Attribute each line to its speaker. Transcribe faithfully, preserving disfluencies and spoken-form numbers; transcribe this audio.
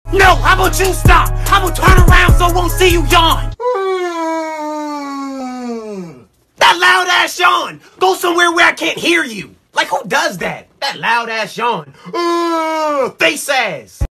Speaker 1: No, how about you stop? How about turn around so I won't see you yawn? Mm. That loud ass yawn. Go somewhere where I can't hear you. Like, who does that? That loud ass yawn. Uh, face ass.